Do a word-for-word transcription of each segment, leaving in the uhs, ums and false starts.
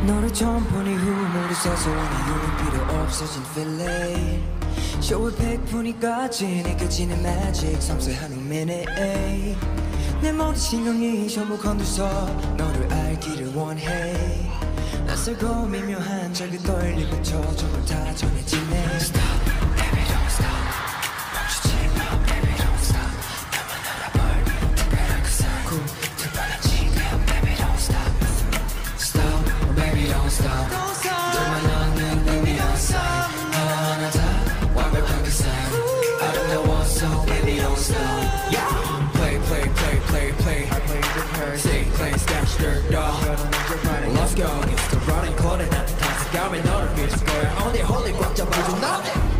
너를 처음 본 이후 모두 사소한 이유는 필요 없어진 feeling 쇼의 백분위까지 느껴지는 magic 섬세한 운명에 내 모든 신경이 전부 건들서 너를 알기를 원해 낯설고 미묘한 작은 떨림부터 전부 다 전해지네 Stop, baby don't stop 멈추지 마 baby don't stop 나만 알아볼 특별한 그 사람 특별한 지금 baby don't stop Stop, baby don't stop 너만 없는 의미 없어 하나하나 다 완벽한 그 사람 아름다워서 baby don't stop yeah. Play, play, play, play, play I play with her Say, play, step, stir, dog Let's go, it's the running cold and not the classic 가면 너를 미칠 거야 Only holy 꽉 잡아줘 나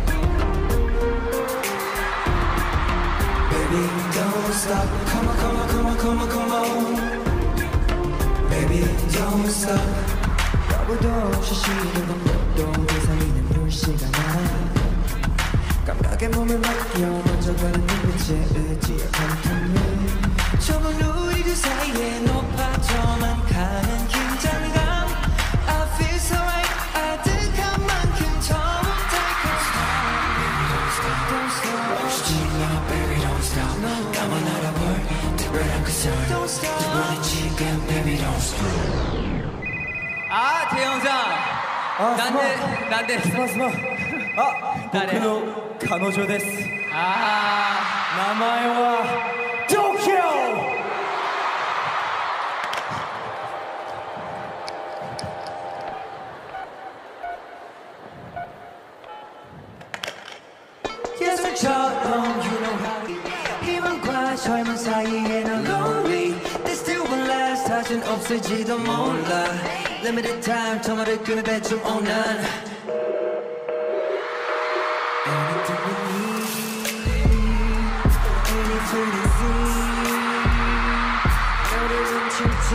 Baby don't stop Come on, come on, come on, come on, come on Baby don't stop 아무도 없이 쉬는 것도 대상이는 물시간아 감각에 몸을 맡겨 먼저 가는 눈빛에 의지약한 틈을 조금 우리 그 사이에 높아져만 가는 긴장감 I feel so right 아득한 만큼 처음 달콤 Stop, don't stop 멈추지 마 baby don't stop 나만 알아볼 특별한 그 사람 Don't stop 특별한 지금 baby don't stop 아 태영상 아, 난데 난데 스마 스마 아僕の彼女ですあ名前は東京 예술처럼 you know how 희망과 절망 사이에 난 lonely This still will last 다신 없을지도 몰라 Limited time 통화를 끊을 때쯤 오난 Anything you need Anything you see 너를 훔칠지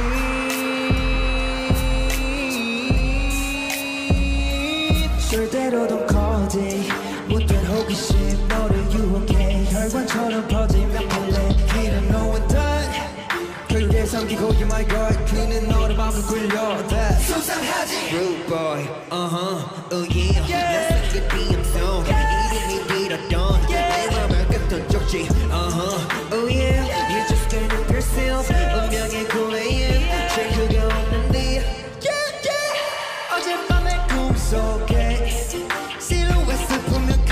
절대로 don't call it 못된 호기심 너를 유혹해 혈관처럼 퍼지며 플레 He don't know what done 결국에 삼키고 you my god 그는 너를 맘을 굴려 That 수상하지 Rude boy uh-huh oh yeah 낯선 그 비염성 이름이 빌었던 내 맘을 끄던 쪽지 uh-huh oh yeah You just gonna yourself 운명의 고레인 체크가 없는데 yeah yeah 어젯밤의 꿈속에 실루엣을 보며 그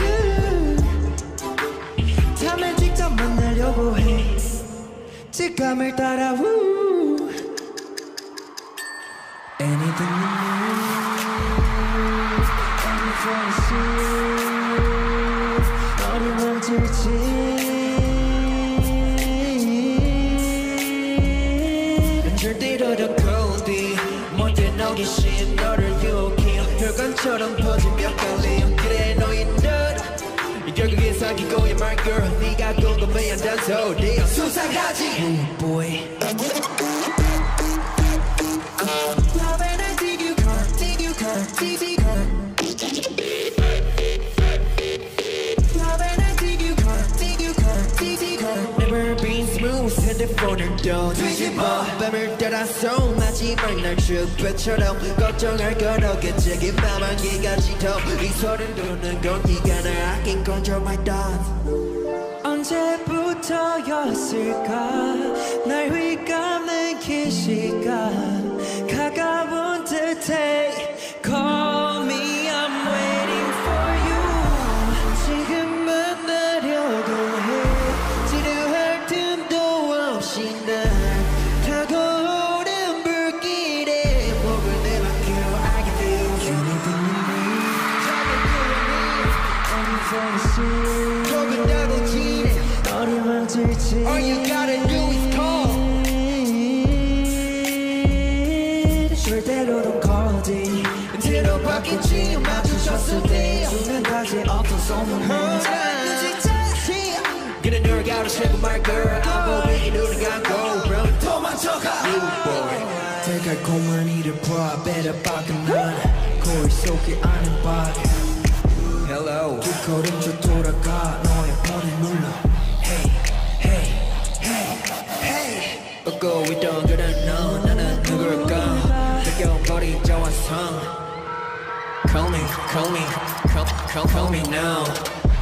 잠을 직접 만나려고 해 직감을 따라 woo Anything you need Anything you see 너를 멈출지 절대로 더 cold 못된 호기심 너를 유혹해 혈관처럼 퍼지며 깔려 그래 너의 넛 결국엔 사귀고 you're my girl 네가 궁금해 한단 소리 수상하지 Rude boy Love and I dig you girl dig you girl dig you girl Love and I dig you girl dig you girl dig you girl Never been smooth 핸드폰을 또 뒤집어 밤을 따라서 마지막 날 슈퍼처럼 걱정할 건 없겠지 긴 밤 한기까지도 이 소리를 듣는 건 네가 날 I can control my thoughts 언제부터였을까 날 휘감는 긴 시간 가까운 듯해 Call me I'm waiting for you 지금 만나려고 해 지루할 틈도 없이 날 타고오른 불길에 목을 내맡겨 I can feel anything you need Anything you see 조금 지내 너를 멈출지 All you gotta do is call 절대로 don't call it 뒤로 바뀌지 맞추셨을 때 수면 다시 없던 소문에 그래 널 가로채고 my girl 안 보이게 눈을 감고 그럼 도망쳐가 Rude boy 달콤한 이를 봐 better 밖은 난 거울 속에 아는 바 Hello 두 걸음씩 돌아가 너의 폰을 눌러 Hey hey hey hey 웃고 있던 그런 너 나는 누굴까 느껴버린 저와 on tongue. Call me, call me, call, call, call me now.